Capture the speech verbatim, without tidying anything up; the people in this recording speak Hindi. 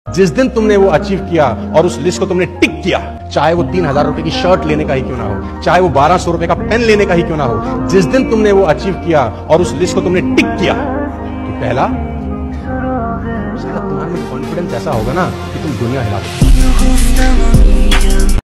जिस दिन तुमने वो अचीव किया और उस लिस्ट को तुमने टिक किया, चाहे वो तीन हजार रुपए की शर्ट लेने का ही क्यों ना हो, चाहे वो बारह सौ रुपए का पेन लेने का ही क्यों ना हो, जिस दिन तुमने वो अचीव किया और उस लिस्ट को तुमने टिक किया, तो पहला तुम्हारे में कॉन्फिडेंस ऐसा होगा ना कि तुम दुनिया हिला दो।